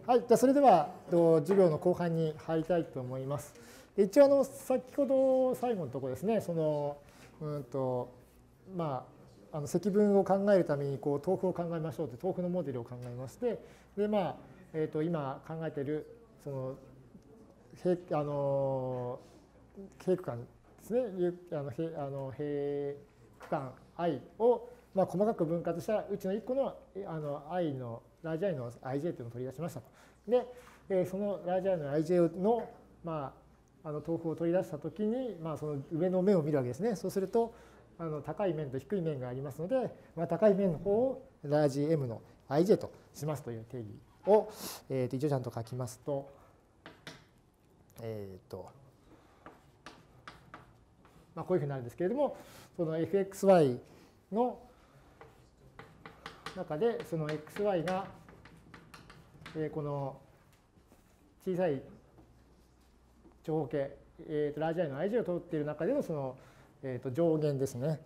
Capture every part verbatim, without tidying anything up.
はい、じゃあそれでは授業の後半に入りたいと思います。一応あの先ほど最後のところですね、そのうんとまああの積分を考えるためにこう豆腐を考えましょうという豆腐のモデルを考えまして、でまあえっと今考えているその平あの平区間ですね、あの平あの平区間 i をまあ細かく分割したうちのいっこのあの i のラージ i の ij というのを取り出しましたと。で、えそのラージ i の ij の、まあ、あの豆腐を取り出したときに、まあ、その上の面を見るわけですね。そうすると、あの高い面と低い面がありますので、まあ、高い面の方をラージ m の ij としますという定義を、えー、と一応ちゃんと書きますと、えっ、ー、と、まあ、こういうふうになるんですけれども、その エフエックスワイ の中で、その エックスワイ が、えー、この小さい長方形、えー、とラージ i の ij を通っている中でのその、えー、と上限ですね。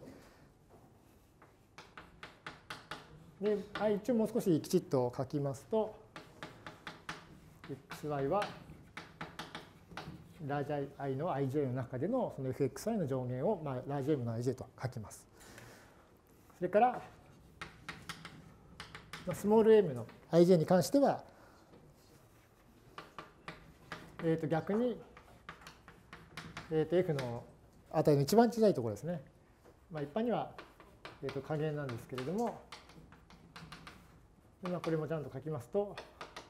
で、はい、一応もう少しきちっと書きますと、エックスワイ はラージ i の ij の中でのその エフエックスワイ の上限を、まあ、ラージ m の ij と書きます。それから、スモール m の ij に関しては、えー、と逆に、えー、と f の値の一番小さいところですね。まあ、一般には、えー、と加減なんですけれども、今これもちゃんと書きますと、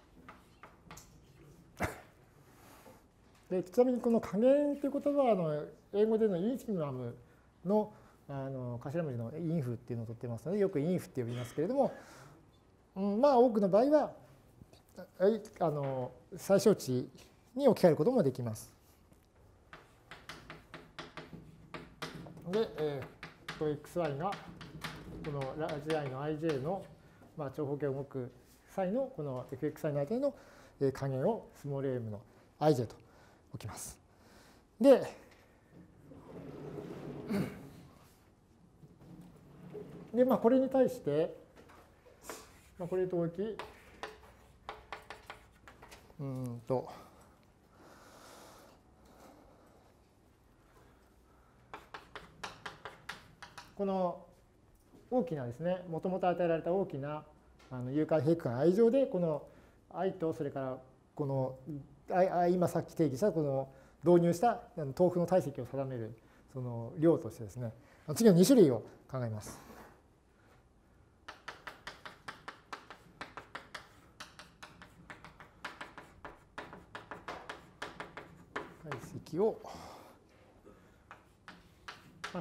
でちなみにこの加減という言葉はあの英語でのインフィマムのあの頭文字のインフっていうのを取ってますので、よくインフって呼びますけれども、うん、まあ多くの場合はあの最小値に置き換えることもできます。で、えー、と エックスワイ がこのラージ i の ij の、まあ、長方形を動く際のこの エフエックスワイ の間の加減をスモール m の ij と置きます。で、でまあ、これに対して、まあ、これと置き、うんと、この大きなですね、もともと与えられた大きなあの有解平区間 i 乗で、この i とそれからこの今さっき定義したこの導入した豆腐の体積を定めるその量としてですね、次のに種類を考えます。体積を、はい、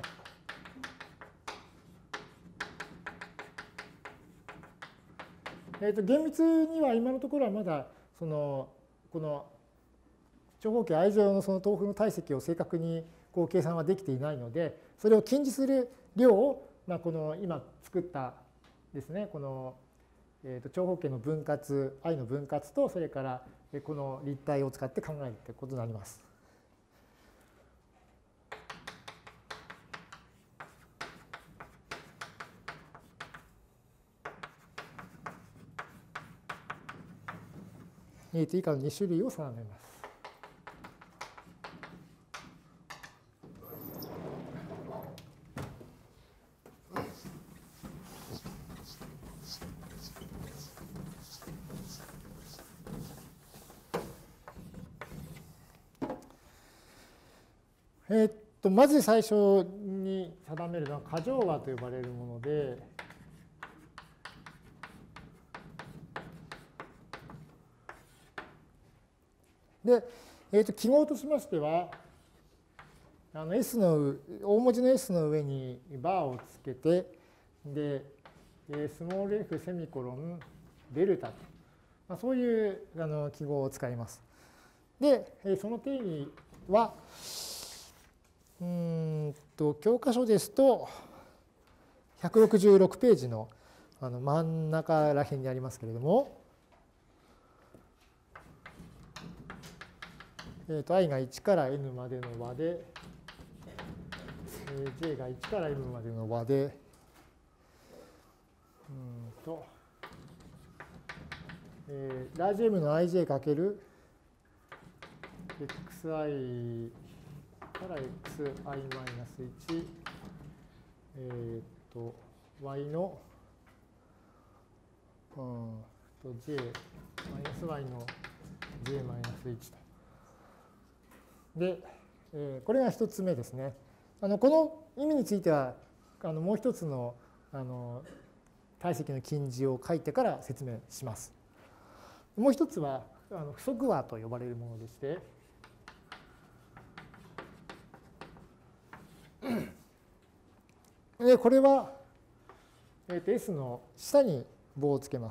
えー、と厳密には今のところはまだそのこの長方形 i 乗のその豆腐の体積を正確にこう計算はできていないので、それを近似する量を、まあ、この今作ったですね、この、えー、と長方形の分割 i の分割と、それからこの立体を使って考えるということになります。以下のに種類を定めます。えー、っとまず最初に定めるのは過剰和と呼ばれるもので、で、えー、と記号としましては、あの S の大文字の S の上にバーをつけて、で、スモール f セミコロンデルタと、まあ、そういうあの記号を使います。で、その定義は、うーんと教科書ですとひゃくろくじゅうろくページのあの真ん中ら辺にありますけれども、えー、と i がいちから n までの和で、えー、j がいちから m までの和で、うんとえー、ラージ M の ij かける xi から xi-いち、えっと y の、うん、と j マイナス y の j マイナスいちと。で、えー、これが一つ目ですね。あのこの意味についてはあのもう一つのあの体積の近似を書いてから説明します。もう一つはあの不足和と呼ばれるものでして、でこれは、えー、と S の下に棒をつけます。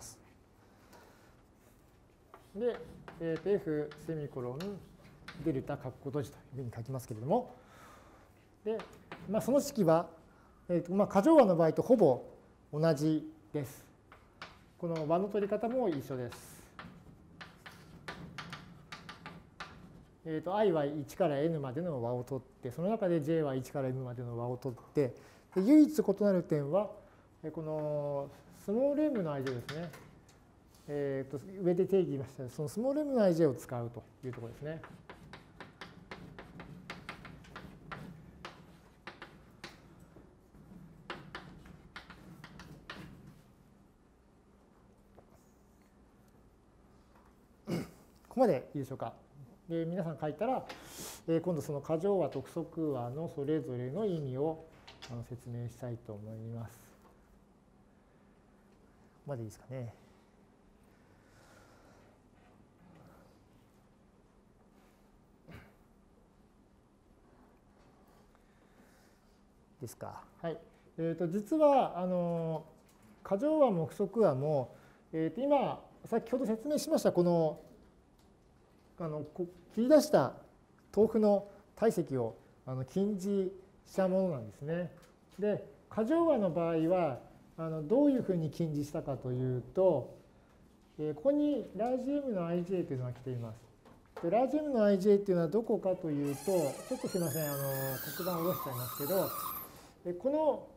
で、えー、と F セミコロンデルタ括弧閉じというふうに書きますけれども、で、まあ、その式は、えーとまあ、過剰和の場合とほぼ同じです。この和の取り方も一緒です。えー、と i はいちから n までの和を取って、その中で j はいちから m までの和を取って、で唯一異なる点は、このスモール m の ij ですね。えー、と上で定義しましたそのスモール m の ij を使うというところですね。ここまでいいでしょうか。で皆さん書いたら、えー、今度その過剰和と不足和のそれぞれの意味をあの説明したいと思います。ここまでいいですかね。ですか。はい。えー、と実はあの過剰和も不足和も、えー、と今先ほど説明しましたこのあの切り出した豆腐の体積をあの近似したものなんですね。で過剰和の場合はあのどういうふうに近似したかというと、えー、ここにラージ M の ij というのが来ています。でラージ M の ij というのはどこかというと、ちょっとすみません、あの黒板を下ろしちゃいますけど、この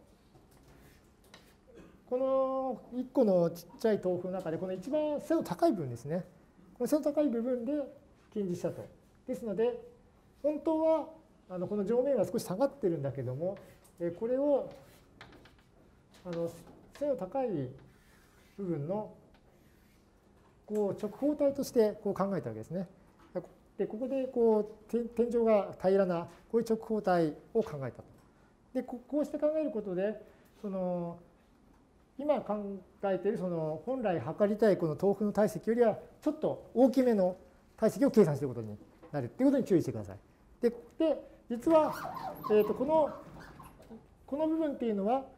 このいっこのちっちゃい豆腐の中でこの一番背の高い部分ですね。この背の高い部分で近似したと。ですので本当はあのこの上面が少し下がってるんだけども、これをあの背の高い部分のこう直方体としてこう考えたわけですね。でここでこう天井が平らなこういう直方体を考えたと。でこうして考えることでその今考えているその本来測りたいこの豆腐の体積よりはちょっと大きめの体積を計算することになるということに注意してください。で、で実は、えー、とこのこの部分っていうのは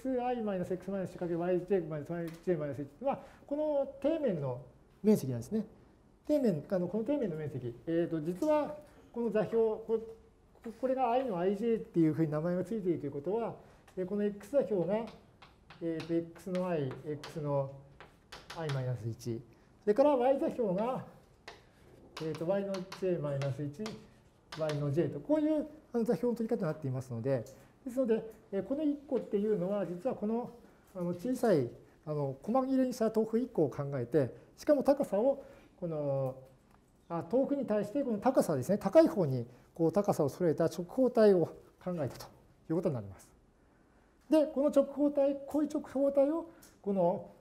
xi-x-1×yj-j-いち はこの底面の面積なんですね。底面あのこの底面の面積、えー、と実はこの座標ここれが i の ij っていうふうに名前がついているということは、この x 座標が、えー、と x の i、x の i-いち、それから y 座標が、えー、と y の j-いち、y の j と、こういう座標の取り方になっていますので、ですので、このいっこっていうのは、実はこの小さいあの細切れにした豆腐いっこを考えて、しかも高さをこのあ豆腐に対してこの高さですね、高い方にこう高さを揃えた直方体を考えたということになります。で、この直方体、こういう直方体をこの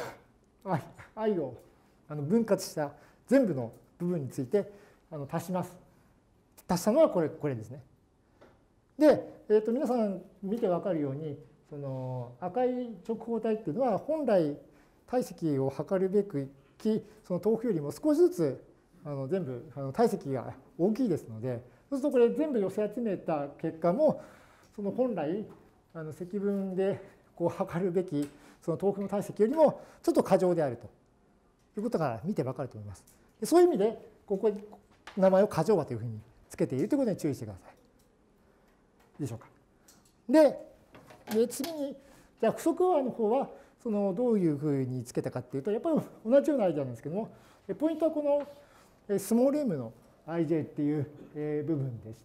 i をあの分割した全部の部分についてあの足します。足したのはこれ、これですね。で、えー、と皆さん見て分かるように、その赤い直方体っていうのは本来体積を測るべきその豆腐よりも少しずつあの全部あの体積が大きいですので、そうするとこれ全部寄せ集めた結果もその本来あの積分でこう測るべきその豆腐の体積よりもちょっと過剰であるということが見て分かると思います。でそういう意味でここに名前を過剰和というふうにつけているということに注意してください。いいでしょうか。で、で次にじゃあ不足和の方はそのどういうふうにつけたかっていうと、やっぱり同じようなアイデアなんですけども、ポイントはこのスモール m の ij っていう部分でして、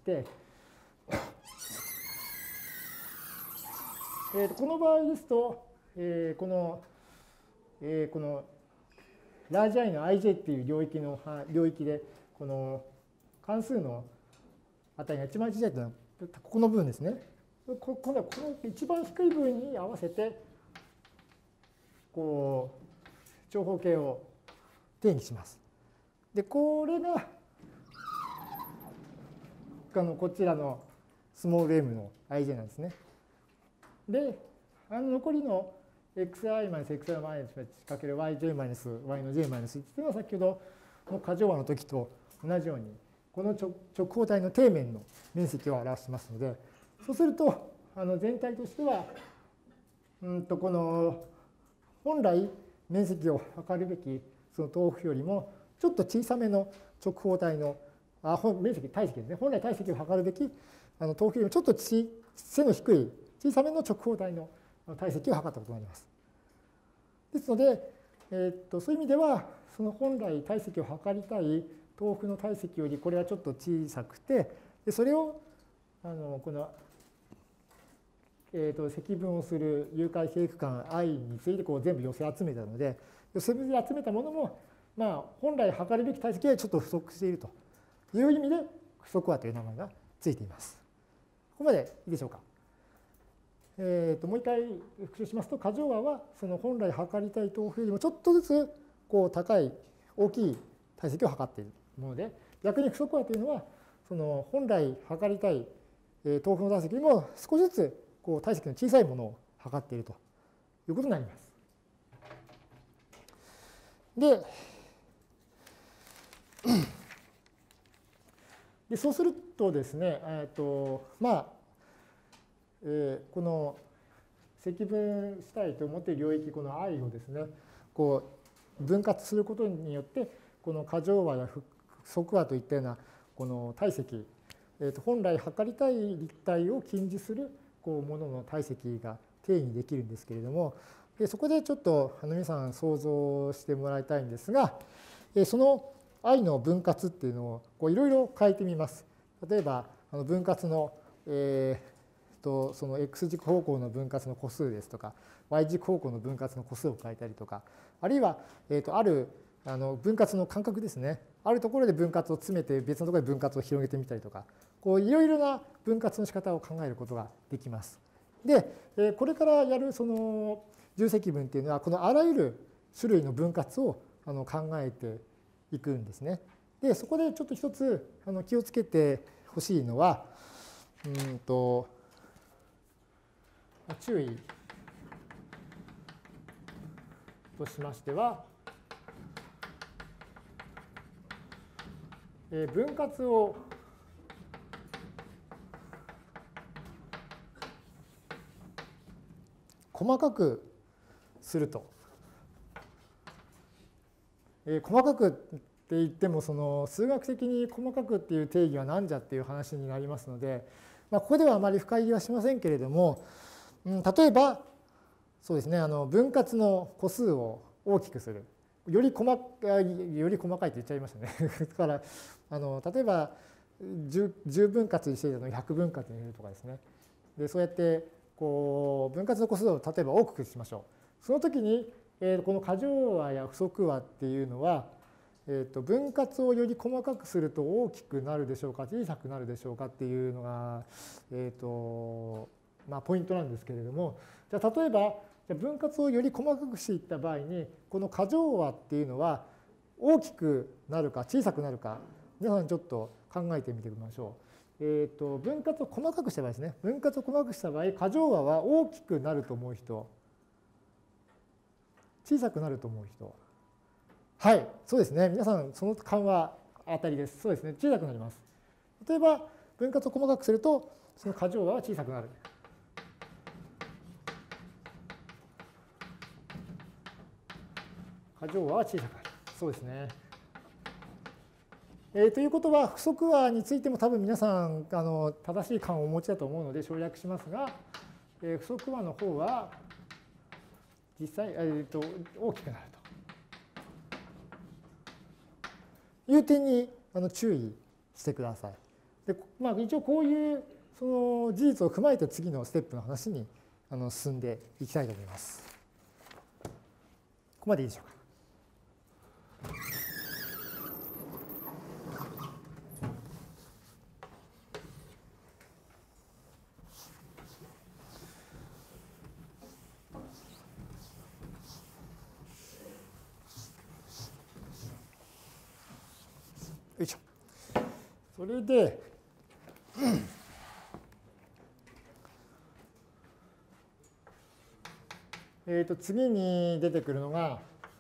この場合ですと、このこのラージ I の アイジェー っていう領域の領域でこの関数の値が一番小さいというのはここの部分ですね。ここの一番低い部分に合わせてこう長方形を定義します。でこれがあのこちらのスモール m の アイジェー なんですね。であの残りの xi-xi-1×yj-y の j-いち っていうのは先ほどの過剰和の時と同じようにこの直方体の底面の面積を表しますので、そうするとあの全体としてはうんとこの本来面積を測るべきその豆腐よりもちょっと小さめの直方体のあ面積体積ですね、本来体積を測るべきあの豆腐よりもちょっとち背の低い小さめの直方体の体積を測ったことになります。ですので、えー、っとそういう意味ではその本来体積を測りたい豆腐の体積よりこれはちょっと小さくて、でそれをあのこの、えー、と積分をする有回比区間 i についてこう全部寄せ集めたので、寄せ集めたものも、まあ、本来測るべき体積はちょっと不足しているという意味で不足和という名前がついています。ここまでいいでしょうか。えー、ともう一回復習しますと、過剰和はその本来測りたい豆腐よりもちょっとずつこう高い大きい体積を測っているもので、逆に不足和というのはその本来測りたい豆腐の体積よりも少しずつこう体積の小さいものを測っているということになります。で、でそうするとですね、えーとまあえー、この積分したいと思っている領域この i をですねこう分割することによってこの過剰和や不足和といったようなこの体積、えー、と本来測りたい立体を近似するこうものの体積が定義できるんですけれども、でそこでちょっとあの皆さん想像してもらいたいんですが、その i の分割っていうのをいろいろ変えてみます。例えばあの分割の、えーとその x 軸方向の分割の個数ですとか y 軸方向の分割の個数を変えたりとか、あるいは、えー、とあるあの分割の間隔ですね、あるところで分割を詰めて別のところで分割を広げてみたりとか、こういろいろな分割の仕方を考えることができます。で、これからやるその重積分っていうのはこのあらゆる種類の分割をあの考えていくんですね。でそこでちょっと一つあの気をつけてほしいのは、うんと注意としましては、えー、分割を細かくすると、えー、細かくって言ってもその数学的に細かくっていう定義は何じゃっていう話になりますので、まあ、ここではあまり深入りはしませんけれども、うん、例えばそうですね、あの分割の個数を大きくする、より細かいより細かいって言っちゃいましたねだからあの例えば 10, 10分割にしていたのをひゃく分割にするとかですね、でそうやってこう分割の個数を例えば多くしましょう。その時に、えー、この過剰和や不足和っていうのは、えー、と分割をより細かくすると大きくなるでしょうか小さくなるでしょうかっていうのが、えーとまあ、ポイントなんですけれども、じゃあ例えば分割をより細かくしていった場合にこの過剰和っていうのは大きくなるか小さくなるか、皆さんちょっと考えてみてみましょう。えー、と分割を細かくした場合ですね、分割を細かくした場合過剰和は大きくなると思う人、小さくなると思う人、はい、そうですね、皆さんその勘は当たりです。そうですね、小さくなります。例えば分割を細かくするとその過剰和は小さくなる。過剰和は小さくなる。そうですね。えー、ということは不足和についても多分皆さんあの正しい勘をお持ちだと思うので省略しますが、えー、不足和の方は実際、えー、と大きくなるという点にあの注意してください。で、まあ、一応こういうその事実を踏まえて次のステップの話にあの進んでいきたいと思います。ここまでいいでしょうか。 いしょ。それで、えーと次に出てくるのが、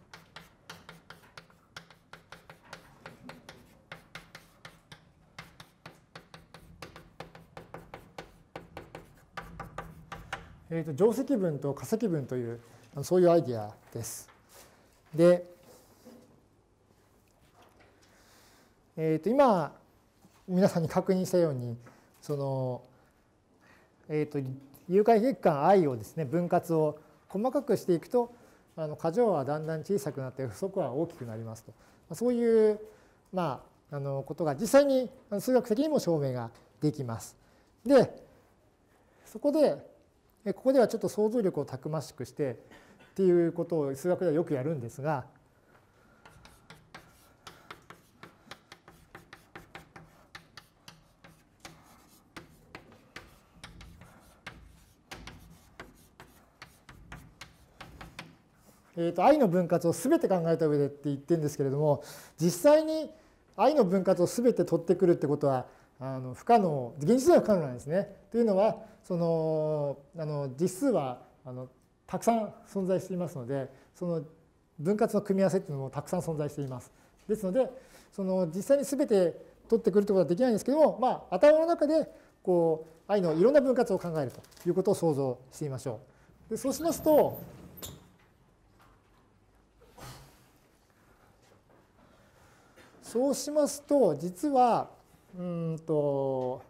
えーと定積分と化積分というそういうアイディアです。で、えーと今皆さんに確認したようにその、えーと有回月間 I をですね分割を細かくしていくとあの箇条はだんだん小さくなって不足は大きくなりますと、そういう、まあ、あのことが実際に数学的にも証明ができます。でそこでここではちょっと想像力をたくましくしてっていうことを数学ではよくやるんですが、えーと I の分割をすべて考えた上でって言ってるんですけれども、実際に I の分割をすべて取ってくるってことはあの不可能、現実では不可能なんですね。というのはそのあの実数はあのたくさん存在していますので、その分割の組み合わせっていうのもたくさん存在しています。ですのでその実際にすべて取ってくるということはできないんですけども、まあ、頭の中でこう I のいろんな分割を考えるということを想像してみましょう。でそうしますとそうしますと実はうんと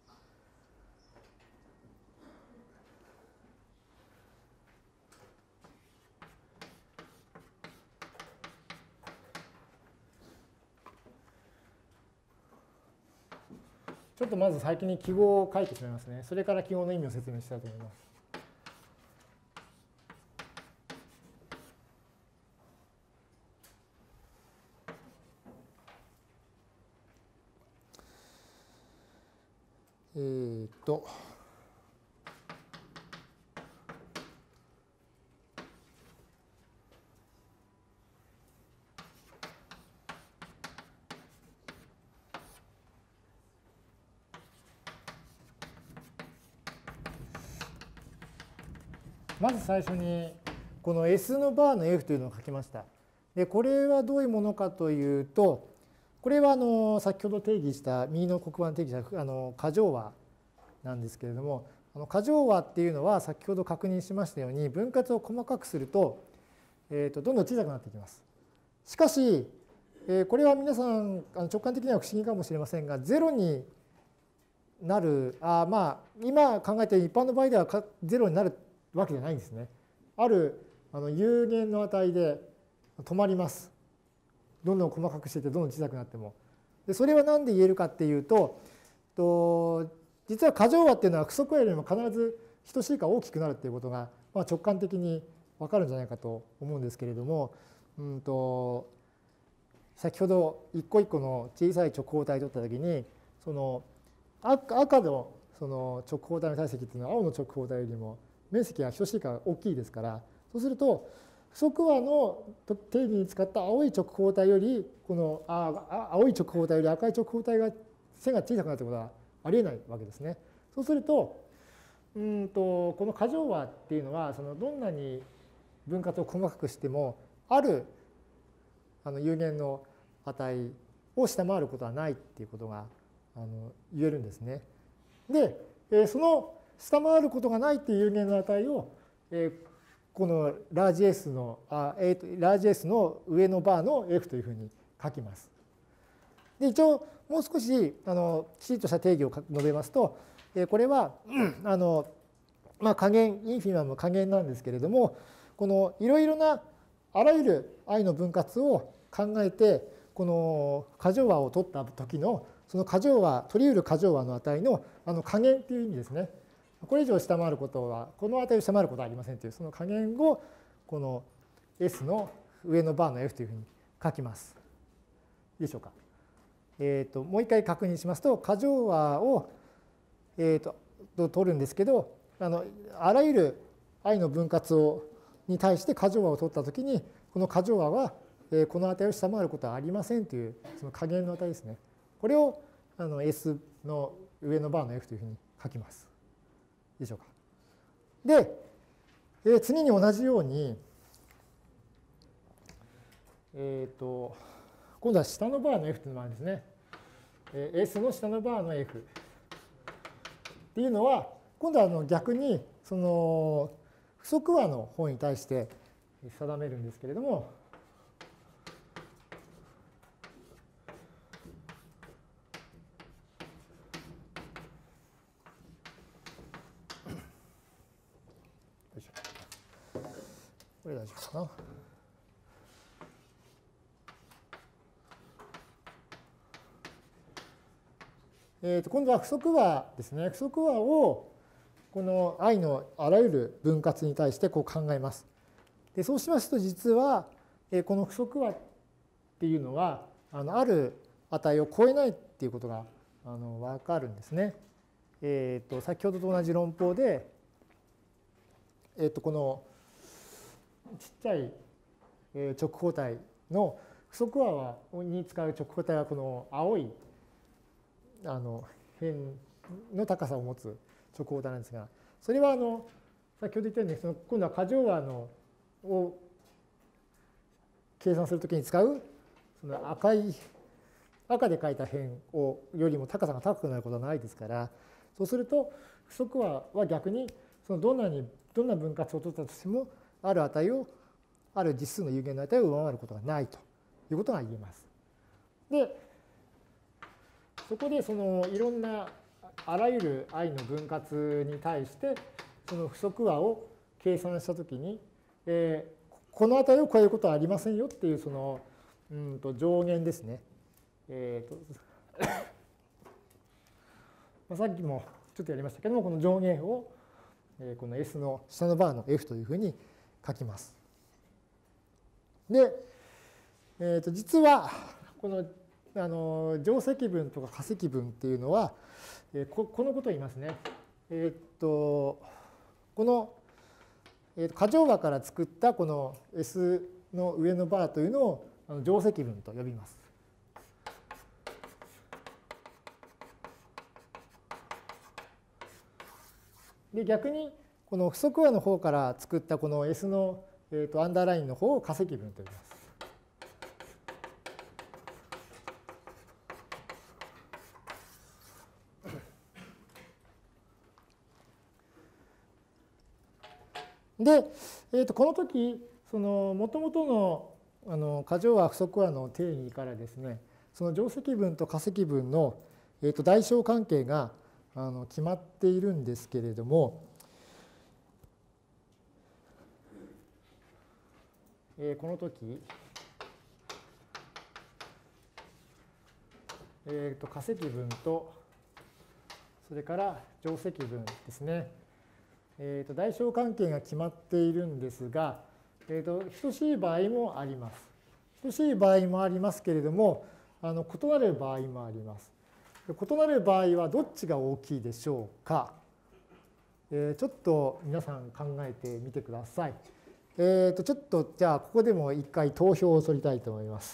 ちょっとまず先に記号を書いてしまいますね。それから記号の意味を説明したいと思います。えーっとまず最初にこの S のバーの F というのを書きました。でこれはどういうものかというと、これはあの先ほど定義した右の黒板定義したあの過剰和なんですけれども、あの過剰和っていうのは先ほど確認しましたように分割を細かくすると、えー、とどんどん小さくなっていきます。しかし、えー、これは皆さんあの直感的には不思議かもしれませんが、ゼロになるあまあ今考えている一般の場合ではゼロになるわけじゃないんですね。あるあの有限の値で止まります。どんどん細かくしていってどんどん小さくなっても。でそれは何で言えるかっていうと、と実は過剰和っていうのは不足和よりも必ず等しいか大きくなるっていうことが、まあ、直感的に分かるんじゃないかと思うんですけれども、うんと先ほど一個一個の小さい直方体を取った時にその赤のその直方体の体積っていうのは青の直方体よりも面積が等しいか大きいですから、そうすると不足和の定義に使った青い直方体よりこのあ青い直方体より赤い直方体が線が小さくなるということはありえないわけですね。そうすると、うんとこの過剰和っていうのはそのどんなに分割を細かくしてもあるあの有限の値を下回ることはないっていうことがあの言えるんですね。で、その下回ることがないっていう有限の値をこのラージ S のあラージ S の上のバーの F というふうに書きます。で一応もう少しあのきちっとした定義を述べますと、これはあの、まあ、加減インフィマム加減なんですけれども、このいろいろなあらゆる I の分割を考えてこの過剰和を取った時のその過剰和取り得る過剰和の値のあの加減っていう意味ですね。これ以上下回ることはこの値を下回ることはありませんというその加減をこの S の上のバーの F というふうに書きます。いいでしょうか。えー、ともう一回確認しますと、過剰和を、えー、と取るんですけど、あのあらゆる I の分割をに対して過剰和を取ったときにこの過剰和はこの値を下回ることはありませんというその加減の値ですね。これをあの S の上のバーの F というふうに書きます。いいでしょうか。で、次に同じように、えっと、今度は下のバーの F というのもあるんですね。S の下のバーの F っていうのは、今度はあの逆にその不足和の方に対して定めるんですけれども、これ大丈夫かな。えー、と今度は不足和ですね。不足和をこの i のあらゆる分割に対してこう考えます。でそうしますと実はこの不足和っていうのはあのある値を超えないっていうことがあの分かるんですね。えー、と先ほどと同じ論法で、えー、とこのちっちゃい直方体の不足和に使う直方体はこの青いあの辺の高さを持つ直方体なんですが、それはあの先ほど言ったようにその今度は過剰和のを計算するときに使うその赤い赤で書いた辺をよりも高さが高くなることはないですから、そうすると不足和は逆にそのどんなにどんな分割を取ったとしてもある値をある実数の有限の値を上回ることがないということが言えます。でそこでそのいろんなあらゆる i の分割に対してその不足和を計算したときに、えー、この値を超えることはありませんよっていうそのうんと上限ですね。えー、とまあさっきもちょっとやりましたけども、この上限をこの S の下のバーの F というふうに書きます。で、えー、と実はこのあの乗積分とか加積分っていうのはここのことを言いますね。えっとこの過剰和から作ったこの S の上のバーというのを乗積分と呼びます。で逆にこの不足和の方から作ったこの S のえとアンダーラインの方を加積分と呼びます。で、えー、とこの時その元々のあの過剰和不足和の定義からですね、その乗積分と加積分の、えー、と大小関係があの決まっているんですけれども、えー、この時、えー、と加積分とそれから乗積分ですね。えー、と大小関係が決まっているんですが、えー、と等しい場合もあります。等しい場合もありますけれども、あの異なる場合もあります。異なる場合はどっちが大きいでしょうか。えー、ちょっと皆さん考えてみてください。えー、とちょっとじゃあここでも一回投票を取りたいと思います。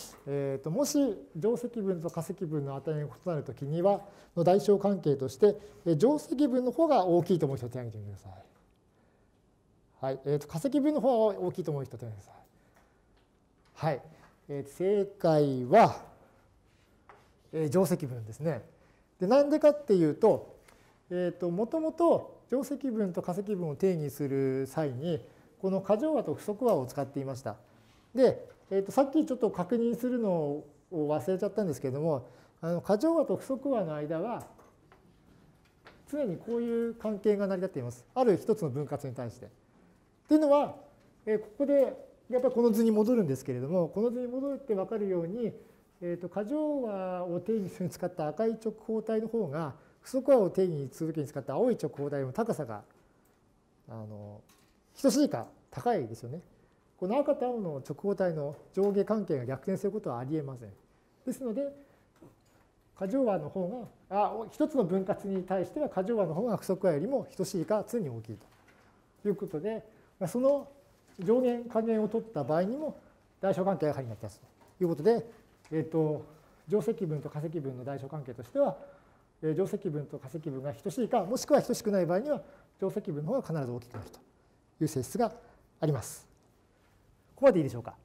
えー、ともし乗積分と加積分の値が異なるときにはの大小関係として乗積分の方が大きいと思う人手を挙げてみてください。はい、えー、と加積分の方が大きいと思う人手を挙げてください。はい、えー、正解は、えー、乗積分ですね。でなんでかっていうと、えー、ともともと乗積分と加積分を定義する際にこの過剰和と不足和を使っていました。でえー、とさっきちょっと確認するのを忘れちゃったんですけれども、あの過剰和と不足和の間は常にこういう関係が成り立っています。ある一つの分割に対して。というのは、えー、ここでやっぱりこの図に戻るんですけれども、この図に戻って分かるように、えー、と過剰和を定義するに使った赤い直方体の方が不足和を定義するときに使った青い直方体の高さがあの等しいか高いですよね。この赤と青の直方体の上下関係が逆転することはありえません。ですので、過剰和の方が、あ、一つの分割に対しては過剰和の方が不足和よりも等しいか常に大きいということで、その上限下限を取った場合にも、 大小関係が仮になったということで、えっと、定積分と化積分の大小関係としては、定積分と化積分が等しいか、もしくは等しくない場合には、定積分の方が必ず大きくなるという性質があります。ここまでいいでしょうか。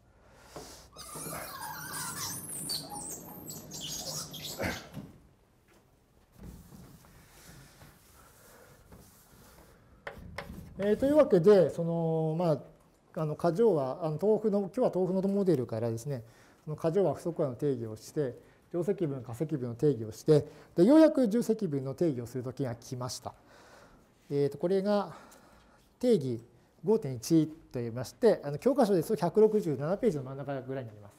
えー、というわけで、そのまあ、あの箇条はあの豆腐の今日は豆腐のモデルからですね、箇条は不足和の定義をして、定積分、化積分の定義をして、でようやく重積分の定義をするときが来ました。えー、とこれが定義 ごてんいち といいまして、あの教科書ですとひゃくろくじゅうななページの真ん中ぐらいになります。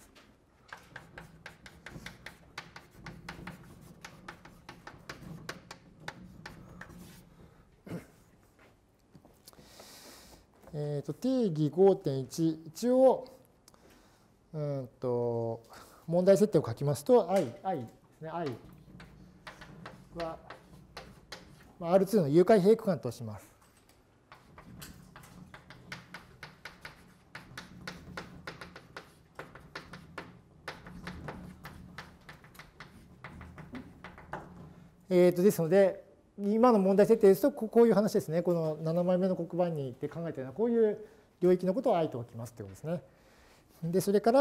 えー、と定義 ごてんいち、一応うんと問題設定を書きますと i, i ですね、i は アールツー の有解平区間とします。えー、とですので、今の問題設定ですと、こういう話ですね。このななまいめの黒板にって考えているのは、こういう領域のことを i と置きますということですね。で、それから、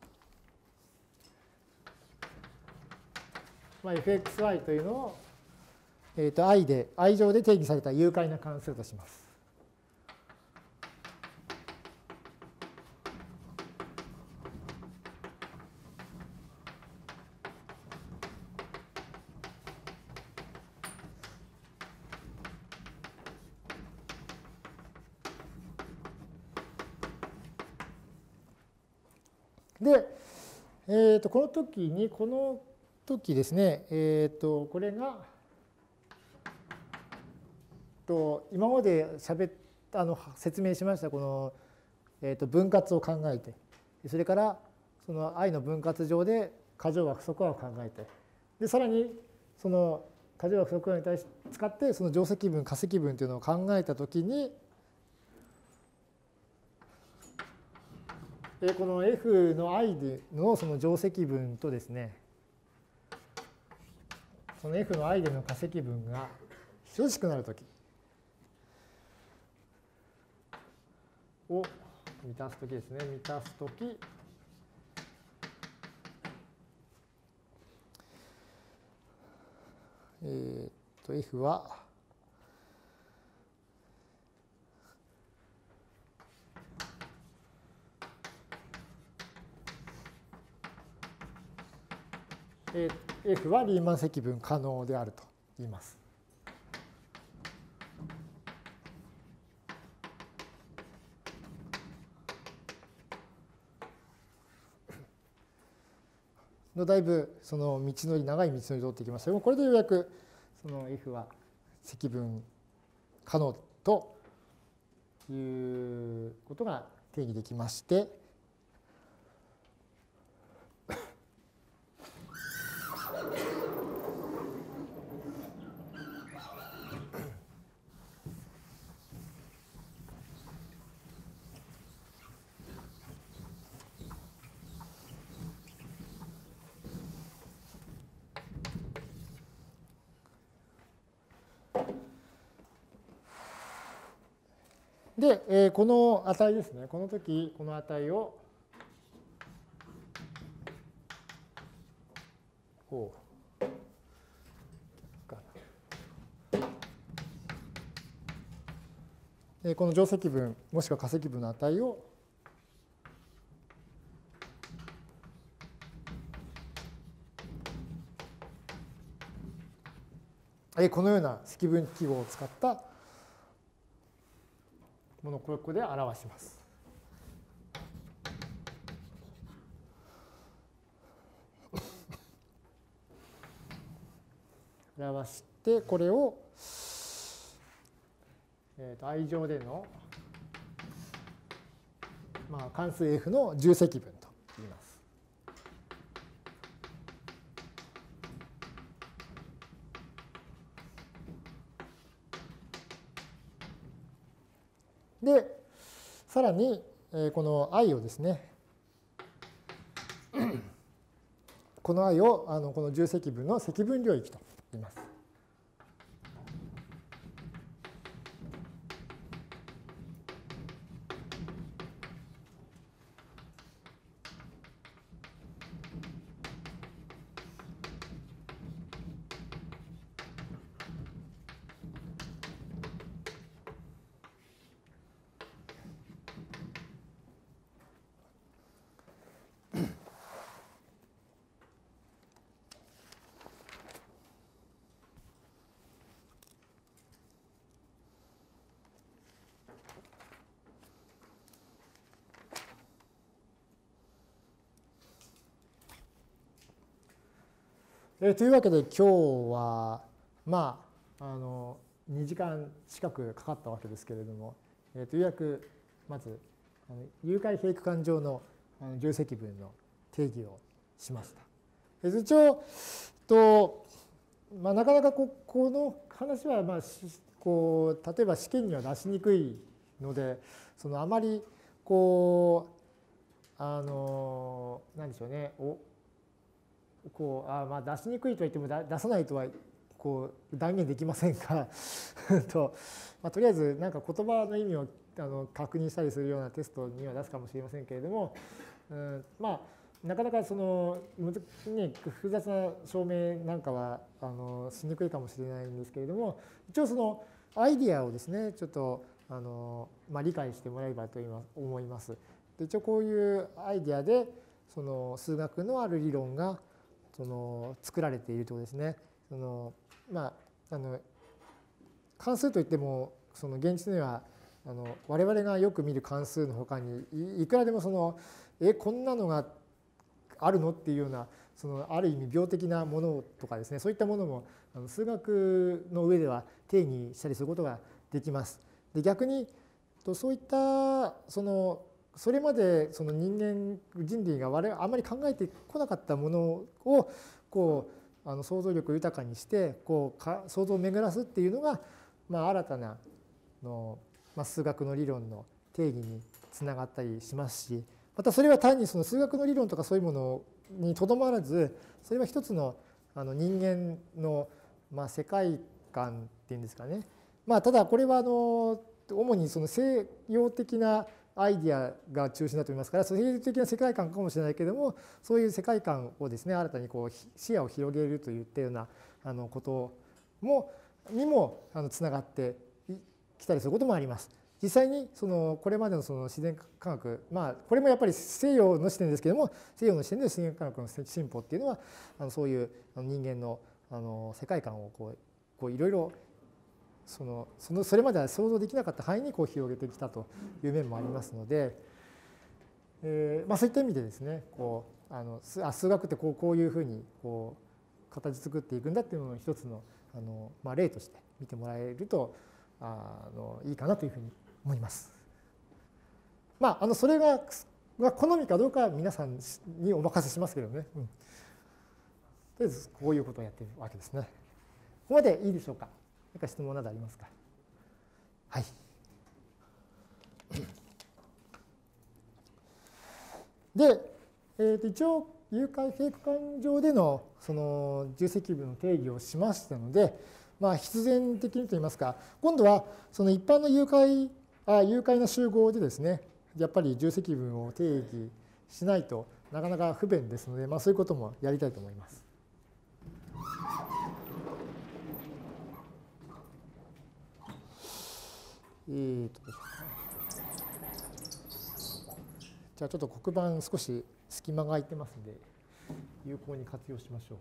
まあ、エフエックスワイ というのを、えー、と i で、i 乗で定義された有解な関数とします。で、えー、とこの時に、この時ですね、えー、とこれが、と今まで喋っあの説明しましたこの、えー、と分割を考えて、それからその i の分割上で箇条和不足和を考えて、でさらにその箇条和不足和に対して使ってその定積分化積分というのを考えたときに、この F の i のその定積分とですね、その F の i での化積分が等しくなるときを満たすときですね、満たすとき、えっと F はF はリーマン積分可能であると言います。のだいぶその道のり長い道のり通ってきましたが、これでようやくその F は積分可能ということが定義できまして、で、えー、この値ですね、この時この値をこうこの定積分もしくは化積分の値をこのような積分記号を使ったものをここで表します。表して、これを、えー、と i 乗での、まあ、関数 F の重積分と言います。で、さらに、この i をですね、 この i をあのこの重積分の積分領域と言います。えー、というわけで今日はまああのにじかん近くかかったわけですけれども、えー、とようやくまずあの有回閉区間上のあの重積分の定義をしました。えー、一応と、まあ、なかなかここの話は、まあ、こう例えば試験には出しにくいので、そのあまりこうあの何でしょうねおこうあまあ出しにくいとは言っても出さないとはこう断言できませんがと、まあ、とりあえずなんか言葉の意味をあの確認したりするようなテストには出すかもしれませんけれども、うん、まあなかなかその、ね、複雑な証明なんかはあのしにくいかもしれないんですけれども、一応そのアイディアをですねちょっとあの、まあ、理解してもらえればと思います。で一応こういうアイディアでその数学のある理論がその作られているとですね、そのまああの関数といってもその現実にはあの我々がよく見る関数のほかに い, いくらでもそのえこんなのがあるのっていうようなそのある意味病的なものとかですね、そういったものもあの数学の上では定義したりすることができます。で逆にそういったそのそれまでその人間人類が我々あまり考えてこなかったものをこうあの想像力豊かにしてこうか想像を巡らすっていうのが、まあ、新たなの、まあ、数学の理論の定義につながったりしますし、またそれは単にその数学の理論とかそういうものにとどまらず、それは一つのあの人間の、まあ、世界観っていうんですかね。まあ、ただこれはあの主にその西洋的なアイディアが中心だと思いますから、そういう的な世界観かもしれないけれども、そういう世界観をですね新たにこう視野を広げるといったようなあのこともにもあのつながってきたりすることもあります。実際にそのこれまでのその自然科学、まあこれもやっぱり西洋の視点ですけれども、西洋の視点で自然科学の進歩っていうのはあのそういう人間のあの世界観をこうこういろいろそのそのそれまでは想像できなかった範囲にこう広げてきたという面もありますので、えーまあ、そういった意味でですねこうあのあ数学ってこうこういうふうにこう形作っていくんだっていうのを一つのあの、まあ、例として見てもらえるとあのいいかなというふうに思います。まああのそれがが好みかどうかは皆さんにお任せしますけどね、うん、とりあえずこういうことをやっているわけですね。ここまでいいでしょうか。何か質問などありますか。はい。で、えー、と一応有回閉区間上でのその重積分の定義をしましたので、まあ、必然的にといいますか、今度はその一般の有回あ有回の集合でですね、やっぱり重積分を定義しないとなかなか不便ですので、まあ、そういうこともやりたいと思います。えーとじゃあちょっと黒板少し隙間が空いてますので有効に活用しましょう。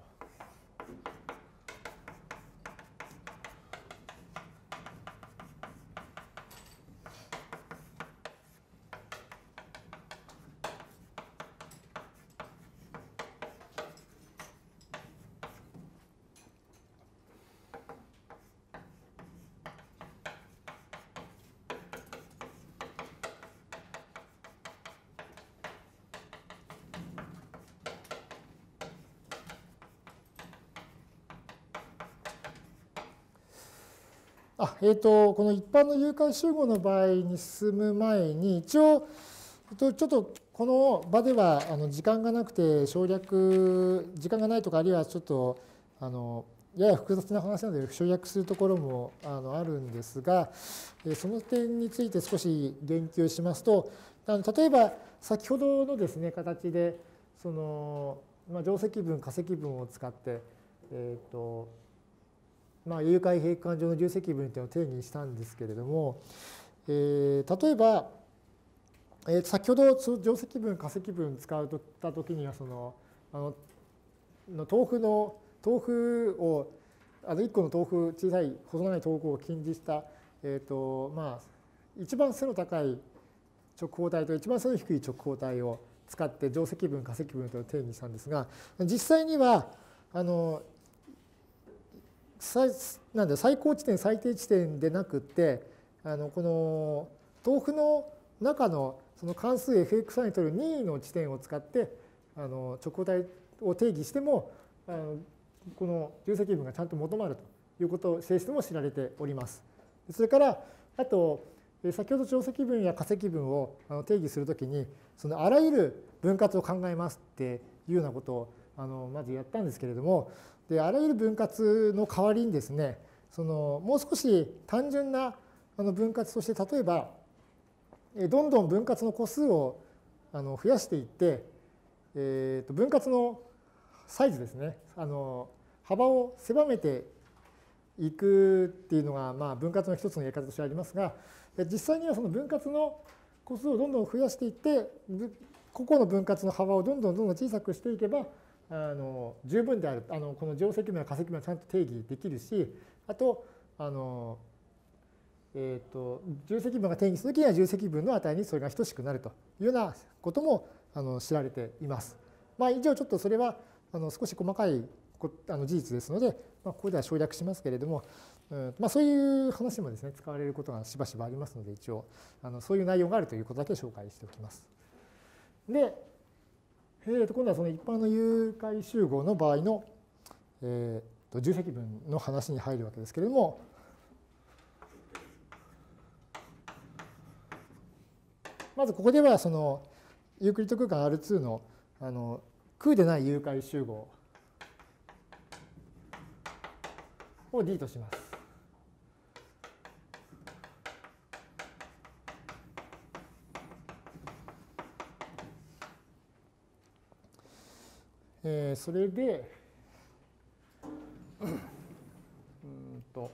あえー、とこの一般の有回集合の場合に進む前に一応ちょっとこの場ではあの時間がなくて省略、時間がないとか、あるいはちょっとあのやや複雑な話なので省略するところもあのあるんですが、その点について少し言及しますと、あの例えば先ほどのですね、形で、その、まあ、定積分、仮積分を使って、えっと、まあ、有解閉環上の重積分というのを定義したんですけれども、えー、例えば、えー、先ほど定積分、仮積分使ったときには、その、あの、の豆腐の、豆腐を、あのいっこの豆腐、小さい細長い豆腐を近似した、えっと、まあ、一番背の高い直方体と一番背の低い直方体を使って定積分、仮積分というのを定義したんですが、実際には、あの、最なんだ最高地点、最低地点でなくって、あのこの豆腐の中のその関数 エフエックスワン にとるにの地点を使ってあの直方体を定義しても、あのこの重積分がちゃんと求まるということ性質も知られております。それからあと先ほど定積分や仮積分を定義するときに、そのあらゆる分割を考えますっていうようなことをあのまずやったんですけれども、であらゆる分割の代わりにですね、そのもう少し単純なあの分割として、例えばどんどん分割の個数をあの増やしていって、えー、と分割のサイズですね、あの幅を狭めていくっていうのが、まあ、分割の一つのやり方としてありますが、実際にはその分割の個数をどんどん増やしていって、個々の分割の幅をどんどんどんどん小さくしていけば、あの十分である。あのこの定積分や仮積分はちゃんと定義できるし、あと、あのえー、と重積分が定義するときには重積分の値にそれが等しくなるというようなこともあの知られています。まあ、以上ちょっとそれはあの少し細かいあの事実ですので、まあ、ここでは省略しますけれども、うんまあ、そういう話もですね使われることがしばしばありますので、一応あのそういう内容があるということだけ紹介しておきます。で、えー、と今度はその一般の有解集合の場合の、えー、と重積分の話に入るわけですけれども、まずここではそのユークリッド空間 アールツー の, あの空でない有解集合を D とします。えー、それで、うんと、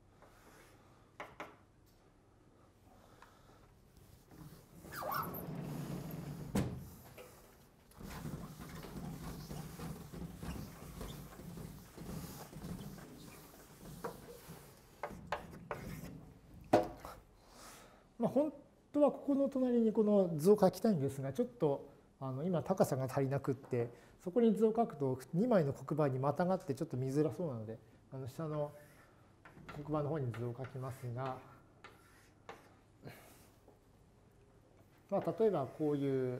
まあ、本当はここの隣にこの図を書きたいんですが、ちょっとあの今高さが足りなくって、そこに図を書くとにまいの黒板にまたがってちょっと見づらそうなので、あの下の黒板の方に図を書きますが、まあ、例えばこういう、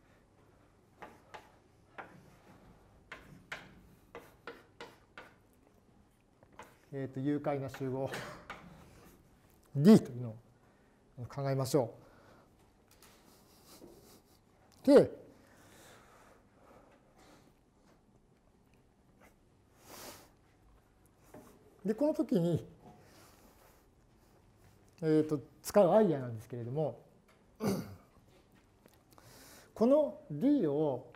えー、と有解な集合 D というのを考えましょう。で、でこの時に、えー、と使うアイデアなんですけれども、この D を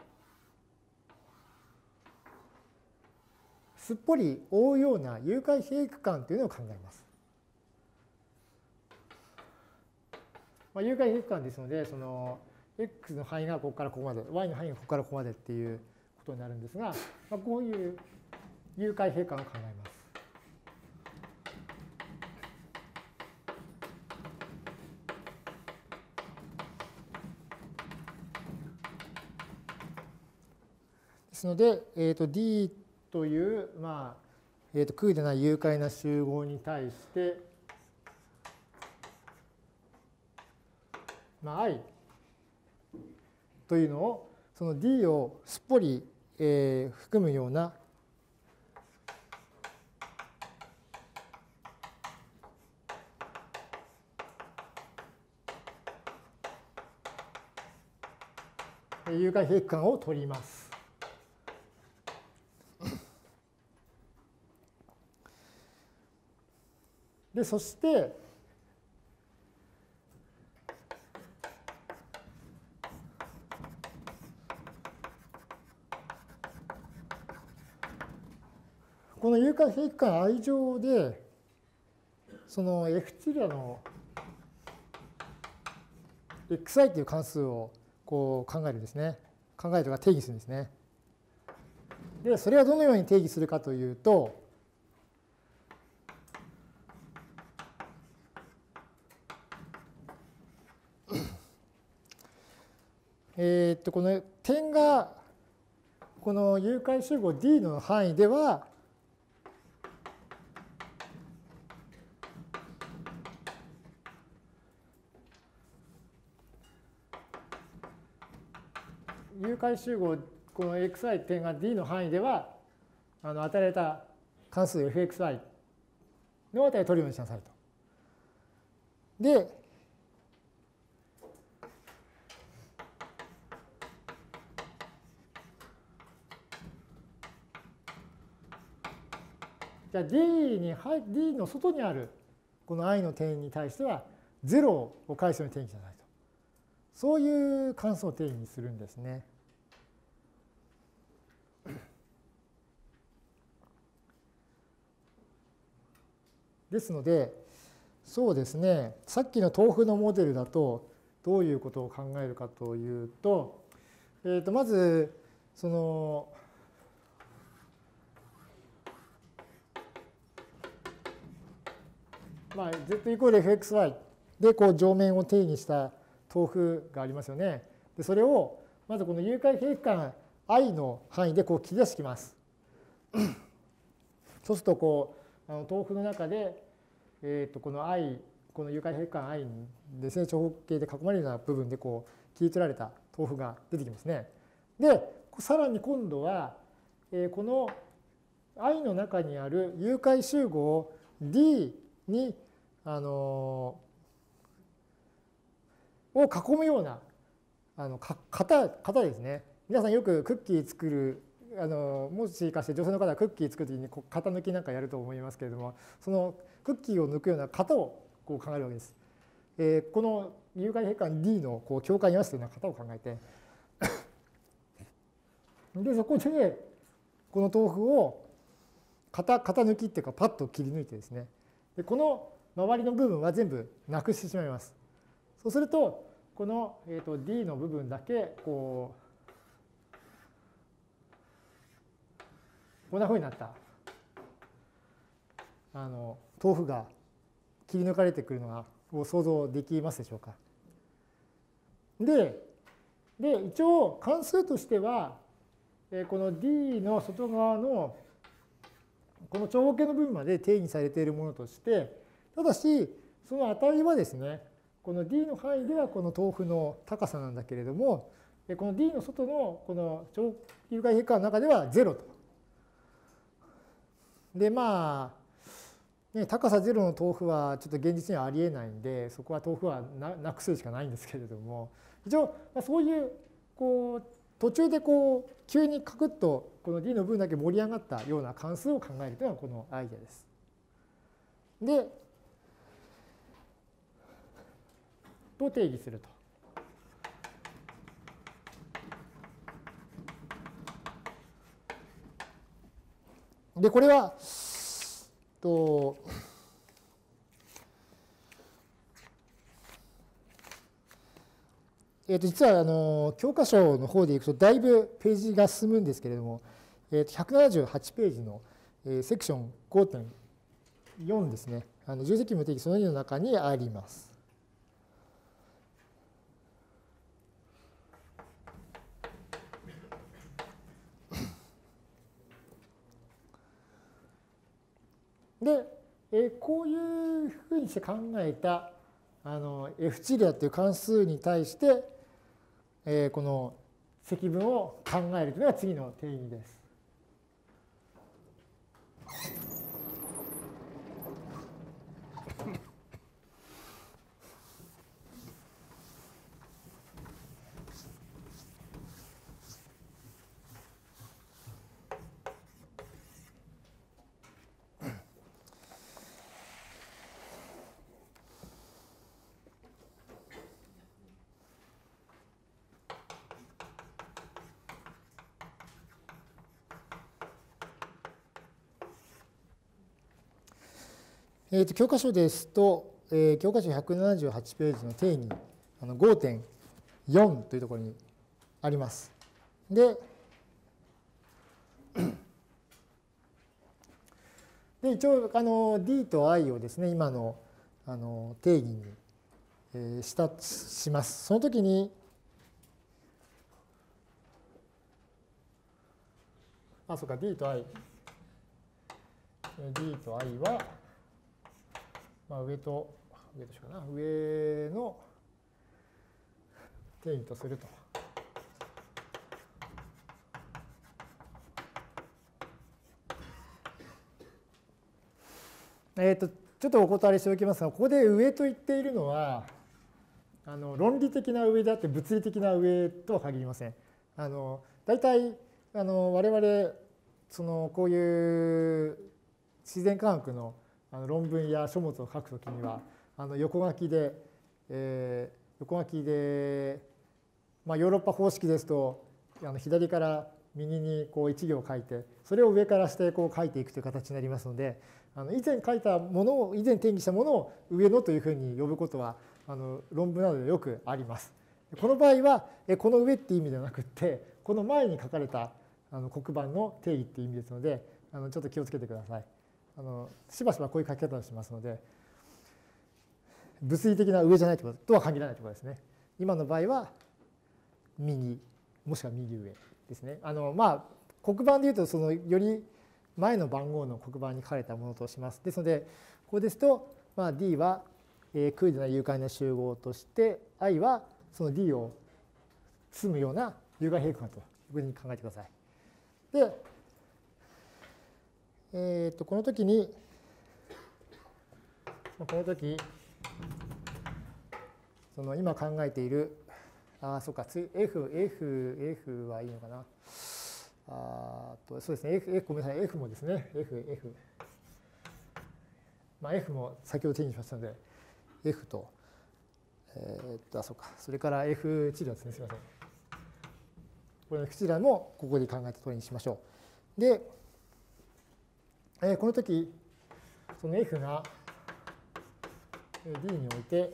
すっぽり覆うような有解閉区間というのを考えます。まあ、有解閉区間ですので、その x の範囲がここからここまで、y の範囲がここからここまでっていうことになるんですが、まあ、こういう有解閉区間を考えます。ですので、えー、と D という、まあえー、と空でない有解な集合に対して、まあ、I というのをその D をすっぽり、えー、含むような有解平均を取ります。で、そして、この有解平均 i 乗で、その F チリアの xi という関数をこう考えるんですね。考えるとか定義するんですね。で、それはどのように定義するかというと、えっと、この点が、この有解集合 D の範囲では、有解集合、この xi 点が D の範囲では、あの与えられた関数 エフエックスアイ の値を取るようにしなさいと。で、じゃあ D に、D の外にあるこの i の点に対してはゼロを返すように定義しなさいと。そういう関数を定義するんですね。ですので、そうですね、さっきの豆腐のモデルだとどういうことを考えるかというと、えー、とまず、その、まあ、z イコール エフエックスワイ でこう上面を定義した豆腐がありますよね。で、それをまずこの有解平均 i の範囲でこう切り出してきます。そうするとこう、あの豆腐の中で、えー、とこの i、この有解平均 i にですね、長方形で囲まれるような部分でこう切り取られた豆腐が出てきますね。で、さらに今度は、えー、この i の中にある有解集合 D に、あのー、を囲むようなあの型、型ですね。皆さんよくクッキー作る、あのもしかして女性の方はクッキー作るときにこう型抜きなんかやると思いますけれども、そのクッキーを抜くような型をこう考えるわけです。えー、この有解平均 D のこう境界に合わせたような型を考えてで、そこでこの豆腐を型、型抜きっていうかパッと切り抜いてですね、でこの周りの部分は全部なくしてしまいます。そうするとこの、えー、と D の部分だけこうこんなふうになったあの豆腐が切り抜かれてくるのがを想像できますでしょうか。で、で一応関数としては、えー、この D の外側のこの長方形の部分まで定義されているものとして、ただしその値はですね、この D の範囲ではこの豆腐の高さなんだけれども、この D の外のこの有解平均の中ではゼロと。で、まあ、ね、高さゼロの豆腐はちょっと現実にはありえないんで、そこは豆腐はなくすしかないんですけれども、一応、まあ、そういうこう途中でこう急にカクッとこの D の分だけ盛り上がったような関数を考えるというのがこのアイデアです。で、と定義すると。で、これは、と、えー、と実はあの教科書の方でいくとだいぶページが進むんですけれども、えー、とひゃくななじゅうはちページの、えー、セクション ごてんよん ですね、あの重積分定義そのにの中にあります。で、えー、こういうふうにして考えたあの F チリアという関数に対して、えー、この積分を考えるというのが次の定義です。 えー、と教科書ですと、えー、教科書ひゃくななじゅうはちページの定義あの ごてんよん というところにあります。で、で一応あの D と I をですね、今の、あの定義に、えー、したします。その時に、あ、そうか、D と I。D と I は、まあ、上と、上としかな、上の定義とすると。えっと、ちょっとお断りしておきますが、ここで上と言っているのは、あの論理的な上であって物理的な上とは限りません。あの大体あの我々そのこういう自然科学のあの論文や書物を書くときにはあの横書きで、えー、横書きで、まあ、ヨーロッパ方式ですとあの左から右にこういち行書いてそれを上から下へこう書いていくという形になりますので、あの以前書いたものを以前定義したものを上のというふうに呼ぶことはあの論文などでよくあります。この場合はこの上っていう意味ではなくってこの前に書かれたあの黒板の定義っていう意味ですので、あのちょっと気をつけてください。あのしばしばこういう書き方をしますので、物理的な上じゃないとは限らないところですね。今の場合は右もしくは右上ですね。あのまあ黒板でいうとそのより前の番号の黒板に書かれたものとします。ですのでここですと、まあ、D はクイズな誘拐な集合として I はその D を包むような有害平衡というふうに考えてください。で、えー、とこの時にこの時その今考えているあそうか F F F はいいのかなあとそうですね F, F ごめんなさい F もですね F F まあ F も先ほど定義しましたので F とえー、っとあそうかそれから F 治療ですねすみません。これ F 治療もここで考えた通りにしましょう。で、えー、この時その F が D において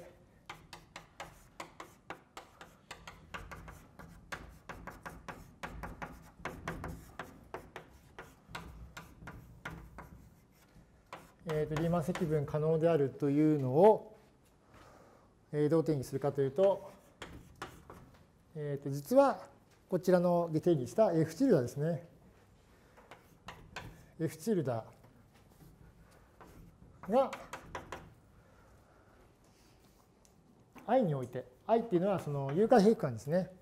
えー、とリーマン積分可能であるというのを、えー、どう定義するかというと、えー、と実はこちらので定義した F チルダですね。F チルダが I において I っていうのはその有価平均ですね。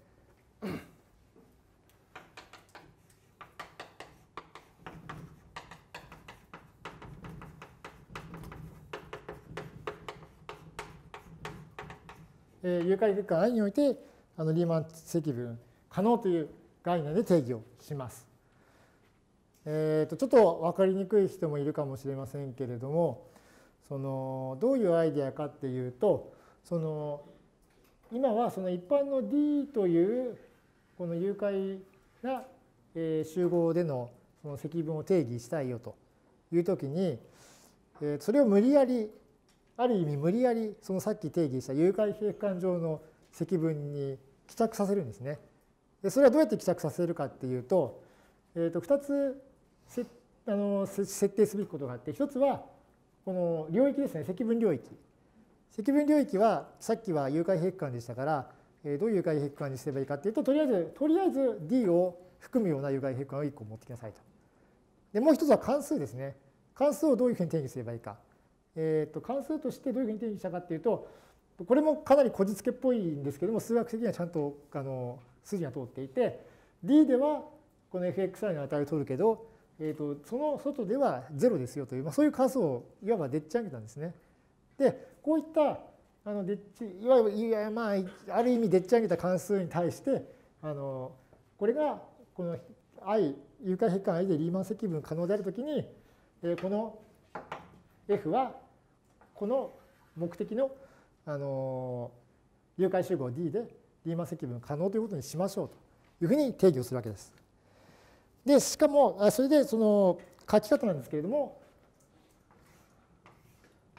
えー、有価平均 I においてあのリーマン積分可能という概念で定義をします。えー、とちょっと分かりにくい人もいるかもしれませんけれども、そのどういうアイデアかっていうと、その今はその一般の D というこの有解な集合でのその積分を定義したいよというときに、それを無理やりある意味無理やりそのさっき定義した有解平均上の積分に帰着させるんですね。でそれはどうやって帰着させるかっていうと、えー、とふたつせあの設定すべきことがあって、ひとつはこの領域ですね、積分領域。積分領域はさっきは有解平均でしたから、えー、どういう有解平均にすればいいかっていうと、とりあえずとりあえず D を含むような有解平均をいっこ持ってきなさいと。でもう一つは関数ですね。関数をどういうふうに定義すればいいか。えー、と関数としてどういうふうに定義したかっていうと、これもかなりこじつけっぽいんですけども、数学的にはちゃんとあの筋が通っていて、D ではこの エフエックスアイ の値を取るけど、えー、とその外ではゼロですよという、まあ、そういう関数をいわばでっち上げたんですね。で、こういったあのでっちいわゆる、まあ、ある意味でっち上げた関数に対して、あのこれがこの i、有解平均 i でリーマン積分可能であるときに、えー、この F はこの目的の、あの有解集合 D でリーマン積分可能ということにしましょうというふうに定義をするわけです。で、しかも、それでその書き方なんですけれども、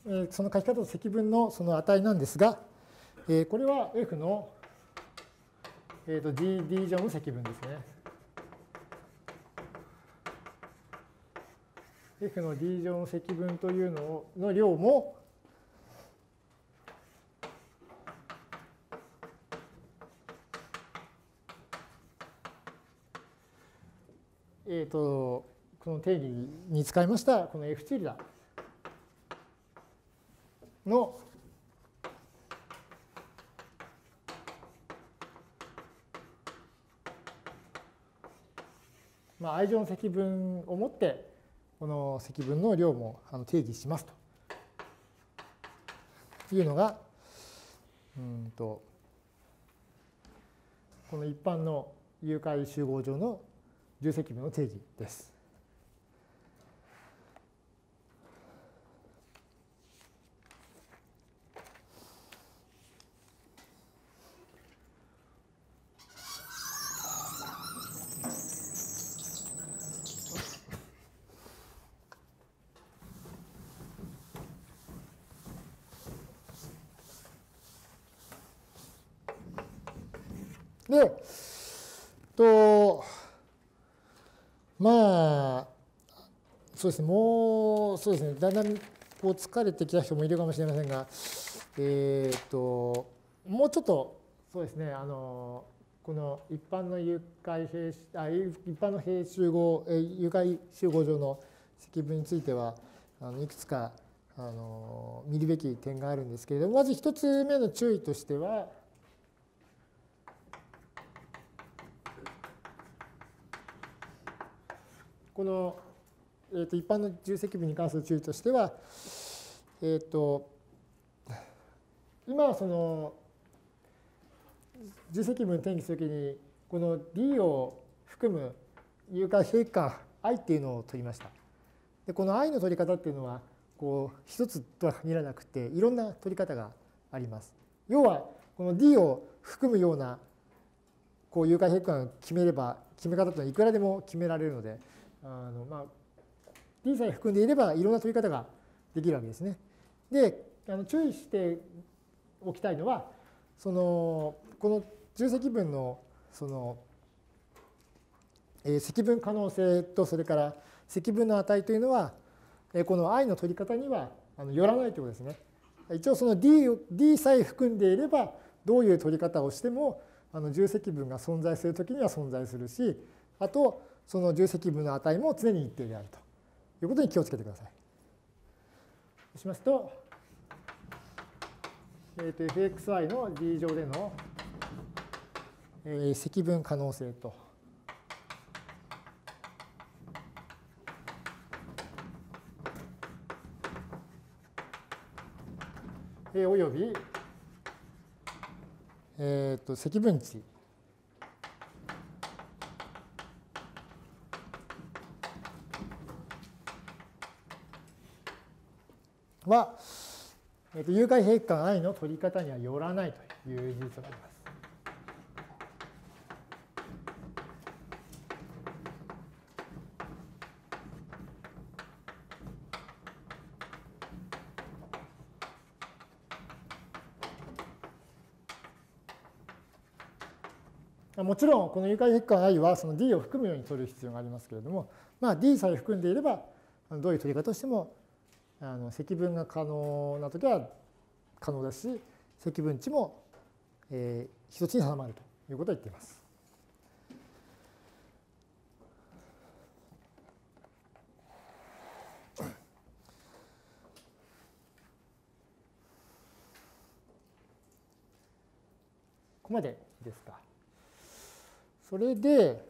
その書き方と積分のその値なんですが、これは F の ジーディー 乗の積分ですね。F の D 乗の積分というのの量も、えっと、この定義に使いましたこの F チルダのまあ、i 乗の積分をもってこの積分の量も定義しますというのがうんとこの一般の誘拐集合上の重積分の定義です。で、と、まあ、そうですね、もう、そうですね、だんだんこう疲れてきた人もいるかもしれませんが、えっと、もうちょっと、そうですね、あの、この一般の誘拐平、あ一般の平集合、誘拐集合上の積分については、あのいくつかあの見るべき点があるんですけれども、まず一つ目の注意としては、この、えー、と一般の重積分に関する注意としては、えっ、ー、と、今はその重積分を定義するときに、この D を含む誘拐平間 i っていうのを取りました。で、この i の取り方っていうのは、こう一つとは限らなくて、いろんな取り方があります。要は、この D を含むようなこう誘拐平間を決めれば、決め方というのはいくらでも決められるので、あのまあ D さえ含んでいればいろんな取り方ができるわけですね。で、あの注意しておきたいのは、そのこの重積分のその、えー、積分可能性とそれから積分の値というのは、えー、この i の取り方にはあのよらないということですね。一応その D, D さえ含んでいればどういう取り方をしてもあの重積分が存在するときには存在するし、あとその重積分の値も常に一定であるということに気をつけてください。そうしますと、えー、と エフエックスワイ の D 乗での、えー、積分可能性と、えー、および、えー、と積分値は、えー、と誘拐平間 i の取り方にはよらないという事実があります。もちろん、この誘拐平間 i はその D を含むように取る必要がありますけれども、まあ、D さえ含んでいれば、どういう取り方をしても、あの積分が可能なときは可能だし、積分値も、えー、一つに定まるということを言っています。ここまでですか。それで、